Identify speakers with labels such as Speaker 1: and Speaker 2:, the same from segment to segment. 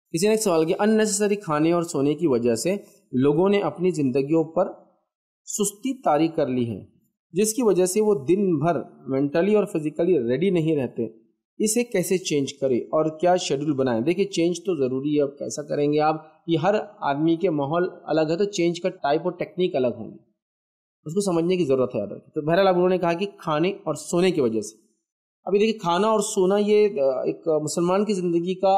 Speaker 1: کسی نے ایک سوال کیا، اننیسیسری کھانے اور سونے کی وجہ سے لوگوں نے اپنی زندگیوں پر سستی طاری کر لی ہے، جس کی وجہ سے وہ دن بھر مینٹلی اور فزیکلی ریڈی نہیں رہتے، اسے کیسے چینج کریں اور کیا شیڈول بنائیں؟ دیکھیے چینج تو ضروری ہے، اب کیسا کریں گے آپ، یہ ہر آدمی کے ماحول الگ ہے تو چینج کا ٹائپ اور ٹیکنیک الگ ہوں گے، اس کو سمجھنے کی ضرورت ہے. تو بہرحال اب انہوں نے کہا کہ کھانے اور سونے کی وجہ سے. ابھی دیکھیے کھانا اور سونا یہ ایک مسلمان کی زندگی کا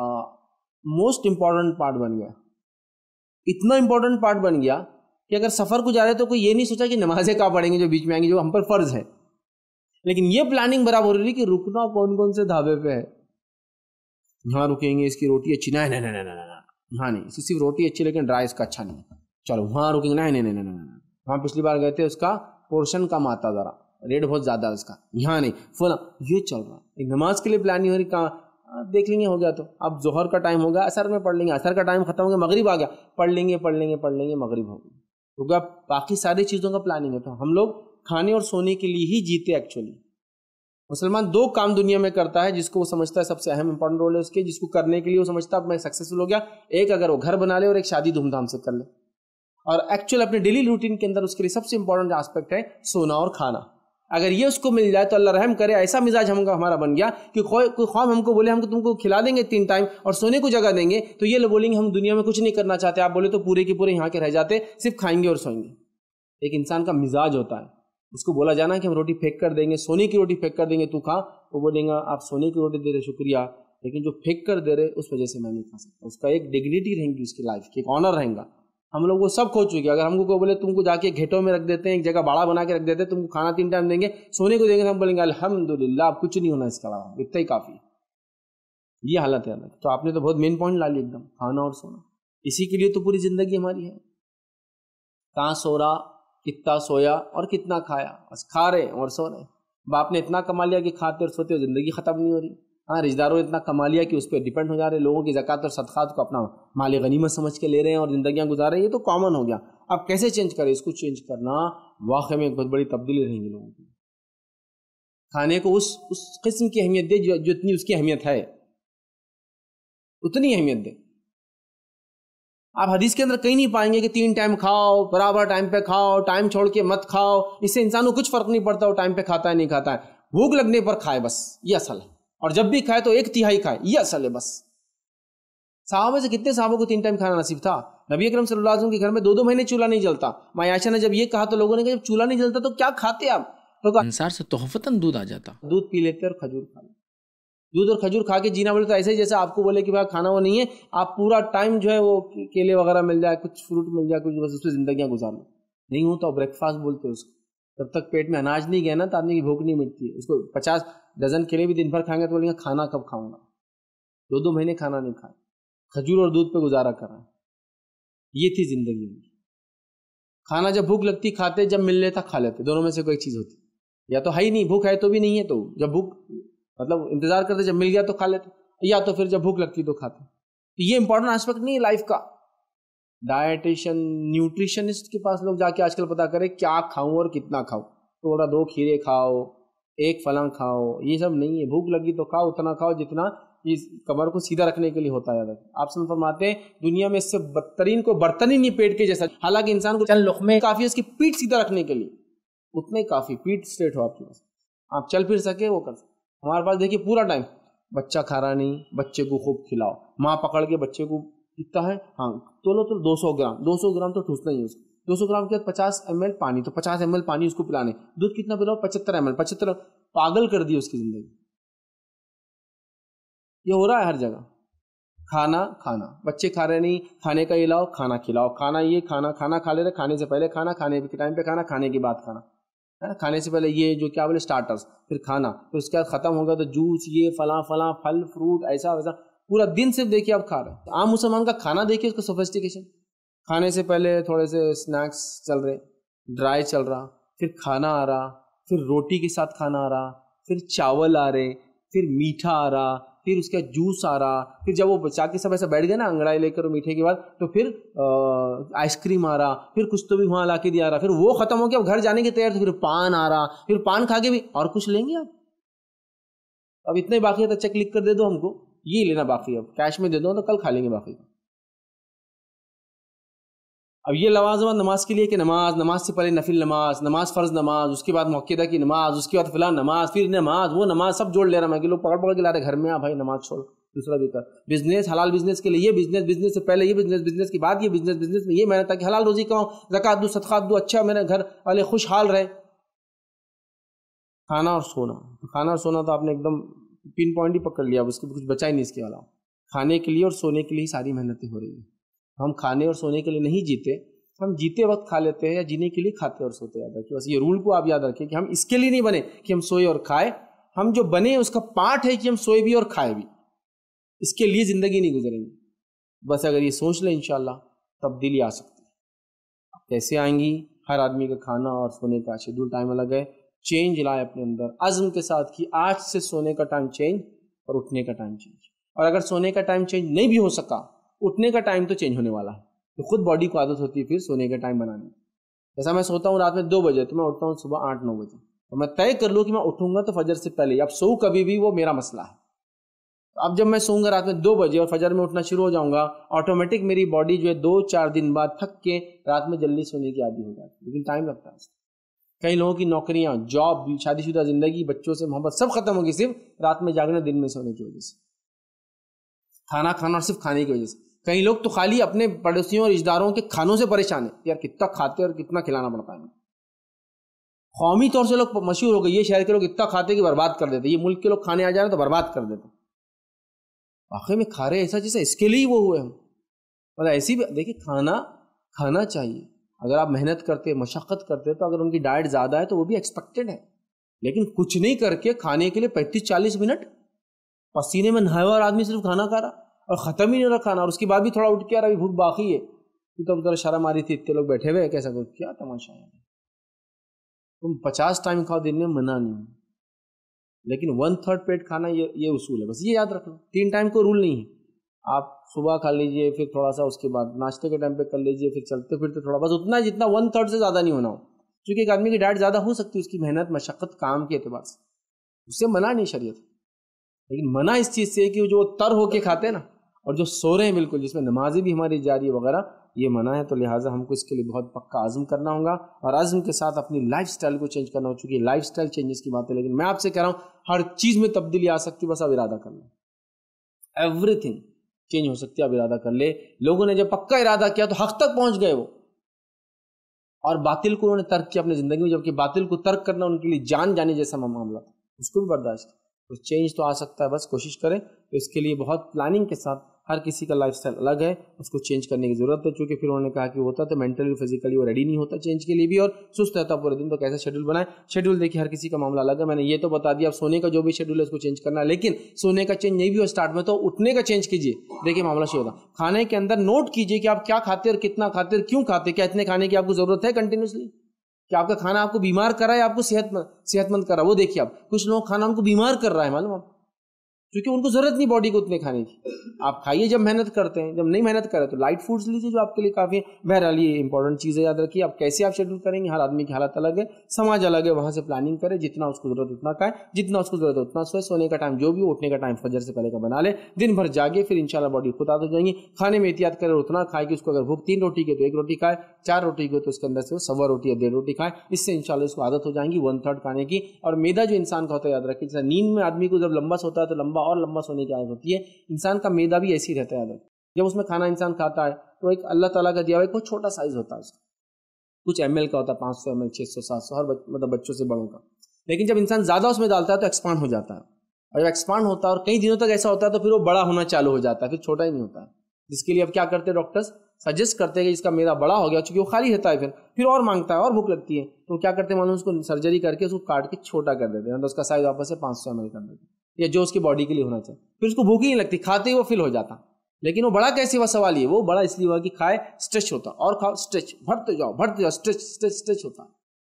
Speaker 1: موسٹ امپورٹنٹ پارٹ بن گیا، اتنا امپورٹنٹ پارٹ بن گیا کہ اگر سفر کو جا رہے تو کوئی یہ نہیں سوچا کہ نمازیں کہاں پڑھیں گے جو بیچ میں آئیں گے، جو ہم پر فرض ہے، لیکن یہ پلاننگ برابر ہو رہی ہے کہ رکنا کون کون سے ڈھابے پہ ہے. یہاں رکیں گے، اس کی روٹی اچھی نہیں، یہاں نہیں، اس کی صرف روٹی اچھی لیکن ڈرائی اس کا اچھا نہیں، چلو وہاں رکیں گے، نہیں، وہاں پچھلی بار گئے تھے اس کا پورشن کم آتا، ذرا ریٹ بہت زیادہ ہے اس کا، یہاں نہیں، فلاں یہ چل رہا ہے. ایک نماز کے لیے پلاننگ ہو رہی، کہاں دیکھ لیں گے، ہو گیا تو اب ظہر کا ٹائم ہو گیا، عصر میں پڑھ لیں گے، عصر کا ٹائم ختم ہو گیا، مغرب آ گیا، پڑھ لیں گے، مغرب ہو گیا، کیونکہ اب باقی ساری چیزوں کا پلاننگ ہوتا ہے. ہم لوگ کھانے اور سونے کے لیے ہی جیتے. ایکچولی مسلمان دو کام دنیا میں کرتا ہے جس کو وہ سمجھتا ہے سب سے اہم امپورٹنٹ رول ہے اس کے، جس کو کرنے کے لیے وہ سمجھتا ہے اب میں سکسیسفل ہو گیا. ایک اگر وہ گھر بنا لے اور ایک شادی دھوم دھام سے کر لے، اور ایکچوئل اپنے ڈیلی روٹین کے اندر اس کے لیے سب سے امپورٹنٹ آسپیکٹ ہے سونا اور کھانا. اگر یہ اس کو مل جائے تو اللہ رحم کرے، ایسا مزاج ہمارا بن گیا کہ کوئی خواب ہم کو بولے ہم کو تم کو کھلا دیں گے 3 ٹائم اور سونے کو جگہ دیں گے تو یہ لوگ بولیں گے ہم دنیا میں کچھ نہیں کرنا چاہتے. آپ بولے تو پورے کے پورے یہاں کے رہ جاتے، صرف کھائیں گے اور سوئیں گے. ایک انسان کا مزاج ہوتا ہے، اس کو بولا جانا کہ ہم روٹی پھینک کر دیں گے، سونے کی روٹی پھینک کر دیں گے، تو کھا، وہ بولیں گا آپ سونے کی روٹی دے رہے شکریہ، لیکن جو پھینک کر دے رہے اس وجہ سے میں نہیں کھا سکتا. اس کا ایک ڈگنیٹی رہیں گی، اس کی لائف کی ایک آنر رہیں گا. ہم لوگ وہ سب کھو چکے. اگر ہم کو کوئی بولے تم کو جا کے گھیٹوں میں رکھ دیتے ہیں، ایک جگہ باڑا بنا کے رکھ دیتے ہیں، تم کو کھانا 3 ٹائم دیں گے، سونے کو دیں گے، ہم بولیں گے الحمدللہ اب کچھ نہیں ہونا اس کا، اتنا ہی کافی. یہ حالت ہے. تو آپ نے تو بہت مین پوائنٹ لا لی ایک دم، کھانا اور سونا. اسی کے لیے تو پوری زندگی ہماری ہے. کہاں سو رہا، کتنا سویا اور کتنا کھایا، بس کھا رہے اور سو رہے. باپ نے اتنا کما لیا کہ کھاتے اور سوتے زندگی ختم نہیں ہو رہی. ہاں رشتہ داروں نے اتنا کما لیا کہ اس پہ ڈیپینڈ ہو جا رہے، لوگوں کی زکوٰۃ اور صدقات کو اپنا مال غنیمت سمجھ کے لے رہے ہیں اور زندگیاں گزار رہے ہیں. یہ تو کامن ہو گیا. اب کیسے چینج کریں اس کو؟ چینج کرنا واقعی میں ایک بہت بڑی تبدیلی رہیں گی لوگوں کی. کھانے کو اس قسم کی اہمیت دے جو اتنی اس کی اہمیت ہے، اتنی اہمیت دے. آپ حدیث کے اندر کہیں نہیں پائیں گے کہ 3 ٹائم کھاؤ، برابر ٹائم پہ کھاؤ، ٹائم چھوڑ کے مت کھاؤ. اس سے انسان کو کچھ فرق نہیں پڑتا وہ ٹائم پہ کھاتا ہے نہیں کھاتا ہے. بھوک لگنے پر کھائے بس، یہ اصل ہے. اور جب بھی کھائے تو 1/3 کھائے، یہ اصل ہے بس. صحابہ سے کتنے صحابوں کو 3 ٹائم کھانا نصیب تھا؟ نبی اکرم صلی اللہ علیہ وسلم کے گھر میں 2 مہینے چولہا نہیں جلتا. ماں عائشہ نے جب یہ کہا تو لوگوں نے کہا جب چولہا نہیں جلتا تو کیا کھاتے آپ؟ تو
Speaker 2: انصار سے تحفتاً دودھ آ جاتا،
Speaker 1: دودھ پی لیتے اور کھجور کھا لیتے. دودھ اور کھجور کھا کے جینا بولے تو ایسے ہی جیسے آپ کو بولے کہ بھائی کھانا وہ نہیں ہے، آپ پورا ٹائم جو ہے وہ کیلے وغیرہ مل جائے، کچھ فروٹ مل جائے، کچھ بس اس پہ زندگیاں گزار لو. نہیں ہوتا بریک فاسٹ بولتے ہیں اس کو. جب تک پیٹ میں اناج نہیں گیا نا تو آدمی کی بھوک نہیں مٹتی ہے. اس کو 50 ڈزن کیلے بھی دن بھر کھائیں گے تو بولیں گے کھانا کب کھاؤں گا. 2 مہینے کھانا نہیں کھائے، کھجور اور دودھ پہ گزارا کر رہا ہے. یہ تھی زندگی میں. کھانا جب بھوک لگتی کھاتے، جب مل لیتا کھا لیتے. دونوں میں سے کوئی چیز ہوتی، یا تو ہے ہی نہیں، بھوک ہے تو بھی نہیں ہے، تو جب بھوک مطلب انتظار کرتے جب مل گیا تو کھا لیتے، یا تو پھر جب بھوک لگتی تو کھاتے. یہ امپورٹنٹ آسپیکٹ نہیں ہے لائف کا. ڈائٹیشن نیوٹریشنسٹ کے پاس لوگ جا کے آج کل پتا کرے کیا کھاؤں اور کتنا کھاؤ. تھوڑا 2 کھیرے کھاؤ، 1 فلاں کھاؤ، یہ سب نہیں ہے. بھوک لگی تو کھاؤ، اتنا کھاؤ جتنا اس کمر کو سیدھا رکھنے کے لیے ہوتا ہے. آپ سے فرماتے ہیں دنیا میں اس سے بدترین کو برتن ہی نہیں پیٹ کے جیسا. حالانکہ انسان کو چند لقمے کافی ہے اس کی پیٹ سیدھا رکھنے کے لیے، اتنے کافی. پیٹ اسٹریٹ ہو آپ کے پاس، آپ چل پھر سکے، وہ کر سکے. ہمارے پاس دیکھیے پورا ٹائم بچہ کھا رہا نہیں، بچے کو خوب کھلاؤ. ماں پکڑ کے بچے کو کتنا ہے، ہاں تو 200 گرام تو ٹھوسنا ہی ہے اس کو. 200 گرام کے بعد 50 ml پانی، تو 50 ml پانی اس کو پلانے. دودھ کتنا پلاؤ؟ 75 ml. 75 پاگل کر دی اس کی زندگی. یہ ہو رہا ہے ہر جگہ. کھانا بچے کھا رہے نہیں، کھانے کا یہ لاؤ، کھانا کھلاؤ. کھانا یہ کھانا کھا لے رہے، کھانے سے پہلے کھانا، کھانے کے ٹائم پہ کھانا، کھانے کے بعد کھانا. کھانے سے پہلے یہ جو کیا بولے سٹارٹرز، پھر کھانا، پھر اس کے بعد ختم ہوگا تو جوس، یہ فلاں پھل فروٹ، ایسا ویسا. پورا دن صرف دیکھیے آپ کھا رہے ہیں. عام مسلمان کا کھانا دیکھیے اس کا سوفسٹیکیشن. کھانے سے پہلے تھوڑے سے اسنیکس چل رہے، ڈرائی چل رہا، پھر کھانا آ رہا، پھر روٹی کے ساتھ کھانا آ رہا، پھر چاول آ رہے، پھر میٹھا آ رہا، پھر اس کا جوس آ رہا. پھر جب وہ بچا کے سب ایسا بیٹھ گئے نا انگڑائی لے کر میٹھے کے بعد، تو پھر آئس کریم آ رہا، پھر کچھ تو بھی وہاں لا کے دیا رہا. پھر وہ ختم ہو گیا، گھر جانے کی تیار، تو پھر پان آ رہا، پھر پان کھا کے بھی اور کچھ لیں گے آپ. اب اتنے باقی ہے تو چیک لکھ کر دے دو ہم کو یہ لینا باقی، اب کیش میں دے دو تو کل کھا لیں گے باقی۔ اب یہ لوازمات نماز کے لیے کہ نماز سے پہلے نفل نماز فرض نماز، اس کے بعد موقعہ کی نماز، اس کے بعد فلاں نماز، پھر نماز، وہ نماز سب جوڑ لے رہا میں کہ لوگ پکڑ کے لا رہے گھر میں، بھائی نماز چھوڑ دوسرا بھی کر، بزنس حلال بزنس کے لیے یہ بزنس سے پہلے یہ بزنس کے بعد یہ بزنس میں یہ محنت تاکہ حلال روزی کماؤں، زکوٰۃ دو صدقات دو، اچھا میرے گھر والے خوشحال رہے۔ کھانا اور سونا تو آپ نے ایک دم پن پوائنٹ ہی پکڑ لیا، اب اس کو کچھ بچا ہی نہیں اس کے علاوہ۔ کھانے کے لیے اور سونے کے لیے ساری محنتیں ہو رہی ہیں۔ ہم کھانے اور سونے کے لیے نہیں جیتے، ہم جیتے وقت کھا لیتے ہیں یا جینے کے لیے کھاتے اور سوتے۔ یاد رکھیں، بس یہ رول کو آپ یاد رکھیں کہ ہم اس کے لیے نہیں بنے کہ ہم سوئے اور کھائے، ہم جو بنے اس کا پارٹ ہے کہ ہم سوئے بھی اور کھائے بھی، اس کے لیے زندگی نہیں گزریں گے۔ بس اگر یہ سوچ لیں انشاءاللہ تبدیلی آ سکتی ہے۔ کیسے آئیں گی؟ ہر آدمی کا کھانا اور سونے کا شیڈول ٹائم الگ ہے، چینج لائے اپنے اندر عزم کے ساتھ کہ آج سے سونے کا ٹائم چینج اور اٹھنے کا ٹائم چینج، اور اگر سونے کا ٹائم چینج نہیں بھی ہو سکا اٹھنے کا ٹائم تو چینج ہونے والا ہے، تو خود باڈی کو عادت ہوتی ہے پھر سونے کا ٹائم بنانے کی۔ جیسا میں سوتا ہوں رات میں 2 بجے تو میں اٹھتا ہوں صبح 8-9 بجے، تو میں طے کر لوں کہ میں اٹھوں گا تو فجر سے پہلے، اب سو کبھی بھی وہ میرا مسئلہ ہے۔ اب جب میں سوؤں گا رات میں 2 بجے اور فجر میں اٹھنا شروع ہو جاؤں گا، آٹومیٹک میری باڈی جو ہے 2-4 دن بعد تھک کے رات میں جلدی سونے کی عادی ہو جاتی ہے، لیکن ٹائم لگتا ہے۔ کئی لوگوں کی نوکریاں، جاب، شادی شدہ زندگی، بچوں سے محبت سب ختم ہوگی صرف رات میں جاگنا، دن میں سونے کی وجہ سے، کھانا اور صرف کھانے کی وجہ سے۔ کئی لوگ تو خالی اپنے پڑوسیوں اور رشتہ داروں کے کھانوں سے پریشان ہیں، یار کتنا کھاتے اور کتنا کھلانا پڑتا ہے۔ قومی طور سے لوگ مشہور ہو گئے، یہ شہر کے لوگ اتنا کھاتے کہ برباد کر دیتے، یہ ملک کے لوگ کھانے آ جا رہے تو برباد کر دیتے۔ واقعی میں کھا رہے ایسا جیسے اس کے لیے ہی وہ ہوئے ہم، اور ایسی بھی دیکھیں کھانا چاہیے۔ اگر آپ محنت کرتے، مشقت کرتے تو اگر ان کی ڈائٹ زیادہ ہے تو وہ بھی ایکسپیکٹڈ ہے، لیکن کچھ نہیں کر کے کھانے کے لیے 35-40 منٹ پسینے میں نہایا ہوا اور آدمی صرف کھانا کھا رہا اور ختم ہی نہیں رہا کھانا، اور اس کے بعد بھی تھوڑا اٹھ کے ابھی بھوک باقی ہے، تو ذرا شرم آ رہی تھی، اتنے لوگ بیٹھے ہوئے ہیں، کیسا کیا تماشا ہے۔ تم 50 ٹائم کھاؤ دن میں، منع نہیں، لیکن 1/3 پیٹ کھانا یہ اصول ہے، بس یہ یاد رکھنا۔ 3 ٹائم کو رول نہیں ہے، آپ صبح کھا لیجئے، پھر تھوڑا سا اس کے بعد ناشتے کے ٹائم پہ کر لیجئے، پھر چلتے پھرتے تھوڑا، بس اتنا جتنا 1/3 سے زیادہ نہیں ہونا ہو، کیونکہ ایک آدمی کی ڈائٹ زیادہ ہو سکتی ہے اس کی محنت مشقت کام کے اعتبار سے، اس سے منع نہیں شریعت، لیکن منع اس چیز سے ہے کہ جو تر ہو کے کھاتے ہیں نا، اور جو سو رہے ہیں بالکل، جس میں نمازیں بھی ہماری جاری وغیرہ، یہ منع ہے۔ تو لہٰذا ہم کو اس کے لیے بہت پکا عزم کرنا ہوگا، اور عزم کے ساتھ اپنی لائف سٹائل کو چینج کرنا ہو، چونکہ لائف سٹائل چینجز کی بات ہے، لیکن میں آپ سے کہہ رہا ہوں ہر چیز میں تبدیلی آ سکتی ہے، بس اب ارادہ کر لیں، ایوری تھنگ چینج ہو سکتی ہے، اب ارادہ کر لے۔ لوگوں نے جب پکا ارادہ کیا تو حق تک پہنچ گئے وہ، اور باطل کو انہوں نے ترک کیا اپنی زندگی میں، جبکہ باطل کو ترک کرنا ان کے لیے جان جانے جیسا معاملہ تھا، اس کو بھی برداشت کیا۔ تو چینج تو آ سکتا ہے، بس کوشش کریں۔ تو اس کے لیے بہت پلاننگ کے ساتھ، ہر کسی کا لائف سٹائل الگ ہے، اس کو چینج کرنے کی ضرورت ہے، چونکہ پھر انہوں نے کہا کہ ہوتا تو مینٹلی فزیکلی وہ ریڈی نہیں ہوتا چینج کے لیے بھی، اور سست رہتا پورے دن، تو کیسے شیڈول بنائیں۔ شیڈول دیکھیے ہر کسی کا معاملہ الگ ہے، میں نے یہ تو بتا دیا، اب سونے کا جو بھی شیڈول ہے اس کو چینج کرنا ہے، لیکن سونے کا چینج نہیں بھی ہو اسٹارٹ میں تو اٹھنے کا چینج کیجیے۔ دیکھیے معاملہ شروع ہوتا، کھانے کے اندر نوٹ کیجیے کہ آپ کیا کھاتے اور کتنا کھاتے اور کیوں کھاتے، کیا اتنے کھانے کی آپ کو ضرورت ہے کنٹینیوسلی، کہ آپ کا کھانا آپ کو بیمار کر رہا ہے، آپ کو صحت مند کر رہا ہے، وہ دیکھیے۔ آپ کچھ لوگ کھانا ان کو بیمار کر رہا ہے، معلوم آپ، کیونکہ ان کو ضرورت نہیں باڈی کو اتنے کھانے کی۔ آپ کھائیے جب محنت کرتے ہیں، جب نہیں محنت کرے تو لائٹ فوڈز لیجیے جو آپ کے لیے کافی ہے۔ بہرحال یہ امپورٹنٹ چیزیں یاد رکھیے، آپ کیسے آپ شیڈول کریں گے، ہر آدمی کی حالت الگ ہے، سماج الگ ہے، وہاں سے پلاننگ کرے، جتنا اس کو ضرورت اتنا کھائے، جتنا اس کو ضرورت ہے اتنا سوئے، سونے کا ٹائم جو بھی ہو، اٹھنے کا ٹائم فجر سے پہلے کا بنا لے، دن بھر جاگے، پھر انشاءاللہ باڈی خود عادت ہو جائیں گی۔ کھانے میں احتیاط کرے، اتنا کھائے کہ اس کو اگر بھوک 3 روٹی کی تو 1 روٹی کھائے، 4 روٹی کی تو اس کے اندر سے وہ 1.25 روٹی یا 1.5 روٹی کھائے، اس سے انشاءاللہ اس کو عادت ہو جائیں گی 1/3 کھانے کی۔ اور میدا جو انسان کا ہوتا ہے یاد رکھیے، جیسے نیند میں آدمی کو جب لمبا سوتا ہے تو لمبا اور لمبا سونے کی عادت ہوتی ہے، انسان کا میدا بھی ایسی رہتا ہے یاد رکھیے۔ جب اس میں کھانا انسان کھاتا ہے تو ایک اللہ تعالیٰ کا دیا ہوا ایک بہت چھوٹا سائز ہوتا ہے، اس کا کچھ ml کا ہوتا ہے، 500 ml 600 700 ہر مطلب بچوں سے بڑوں کا، لیکن جب انسان زیادہ اس میں ڈالتا ہے تو ایکسپانڈ ہو جاتا ہے، اور جب ایکسپانڈ ہوتا ہے اور کئی دنوں تک ایسا ہوتا ہے تو پھر وہ بڑا ہونا چالو ہو جاتا ہے، پھر چھوٹا ہی نہیں ہوتا ہے، جس کے لیے اب کیا کرتے ہیں ڈاکٹرز سجیسٹ کرتے ہیں کہ اس کا میدا بڑا ہو گیا، چونکہ وہ خالی رہتا ہے، پھر اور مانگتا ہے اور بھوک لگتی ہے، تو کیا کرتے ہیں معلوم، اس کو سرجری کر کے اس کو کاٹ کے چھوٹا کر دیتے ہیں، تو اس کا سائز واپس سے 500 ml کر دیتے ہیں، یا جو اس کی باڈی کے لیے ہونا چاہیے، پھر اس کو بھوک ہی نہیں لگتی، کھاتے ہی وہ فل ہو جاتا۔ لیکن وہ بڑا کیسے ہوا سوال یہ، وہ بڑا اس لیے ہوا کہ کھائے اسٹریچ ہوتا، اور کھاؤ اسٹریچ، بڑھتے جاؤ اسٹریچ ہوتا،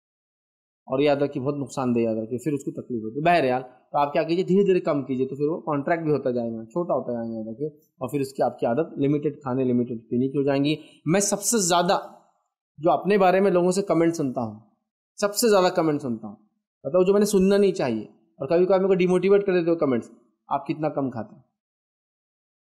Speaker 1: اور یاد رکھیے بہت نقصان دہ، یاد رکھیے پھر اس کو تکلیف ہوتی ہے۔ بہرحال تو آپ کیا کیجیے، دھیرے دھیرے کم کیجیے، تو پھر وہ کانٹریکٹ بھی ہوتا جائے گا، چھوٹا ہوتا جائے گا، یاد رکھیے، اور پھر اس کی آپ کی عادت لمیٹڈ کھانے لمیٹڈ پینے کی ہو جائیں گی۔ میں سب سے زیادہ جو اپنے بارے میں لوگوں سے کمنٹ سنتا ہوں، سب سے زیادہ کمنٹ سنتا ہوں، مطلب جو میں نے سننا نہیں چاہیے، اور کبھی کبھی میرے کو ڈیموٹیویٹ کر دیتے ہو کمنٹس، آپ کتنا کم کھاتے ہیں،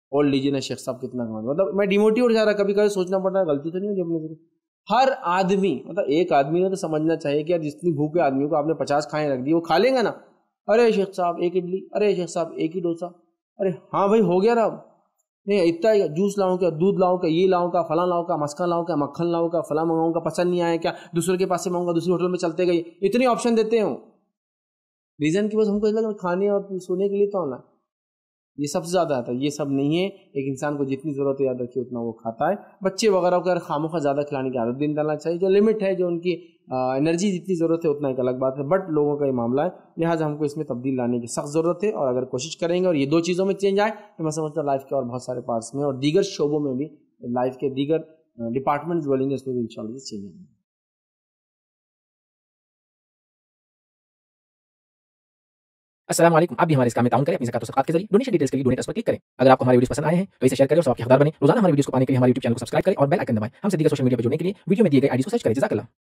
Speaker 1: اور لیجیے نا شیخ صاحب کتنا کماتے. مطلب میں ڈیموٹیویٹ ہو جا رہا, کبھی کبھی سوچنا پڑ رہا ہے غلطی تو نہیں ہوگی اپنے سے. ہر آدمی, مطلب ایک آدمی نے تو سمجھنا چاہیے کہ یار جتنی بھوکے آدمی کو آپ نے 50 کھائیں رکھ دی, وہ کھا لیں گا نا. ارے شیخ صاحب ایک اڈلی, ارے شیخ صاحب ایک ہی ڈوسا, ارے ہاں بھائی ہو گیا نا, نہیں اتنا ہی جوس لاؤں کیا, دودھ لاؤں کیا, یہ لاؤں کا, فلاں لاؤں کا, مسکن لاؤں کا, مکھن لاؤں کا, فلاں منگاؤں کا, پسند نہیں آیا کیا, دوسرے کے پاس سے منگاؤں گا, دوسری ہوٹل میں چلتے گئے, اتنے آپشن دیتے ہوں. ریزن کی بس ہم کو لگا کھانے اور سونے کے لیے تو آنا, یہ سب سے زیادہ آتا ہے. یہ سب نہیں ہے. ایک انسان کو جتنی ضرورت ہے یاد رکھیے اتنا وہ کھاتا ہے. بچے وغیرہ کو اگر خاموخواہ زیادہ کھلانے کی عادت دین ڈالنا چاہیے, جو لمٹ ہے, جو ان کی انرجی جتنی ضرورت ہے اتنا ایک الگ بات ہے, بٹ لوگوں کا یہ معاملہ ہے, لہٰذا ہم کو اس میں تبدیل لانے کی سخت ضرورت ہے. اور اگر کوشش کریں گے اور یہ 2 چیزوں میں چینج آئے تو میں سمجھتا ہوں لائف کے اور بہت سارے پارٹس میں اور دیگر شعبوں میں بھی, لائف کے دیگر ڈپارٹمنٹ جو بولیں گے اس میں بھی انشاءاللہ چینج آئیں گے.
Speaker 2: السلام علیکم. آپ بھی ہمارے اس کام میں تعاون کریں اپنی زکات و صدقات کے ذریعے. ڈونیشن ڈیٹیلز کے لیے ڈونیٹ اس پر کلک کریں. اگر آپ کو ہمارے ویڈیوز پسند آئے ہیں تو اسے شیئر کریں اور سب کے حقدار بنیں. روزانہ ہمارے ویڈیوز کو پانے کے لیے ہمارے یوٹیوب چینل کو سبسکرائب کریں اور بیل آئکن دبائیں. ہم سے دیگر سوشل میڈیا پر جڑنے کے لیے ویڈیو میں دیے گئے آئی ڈی کو سرچ کریں. جزاک اللہ.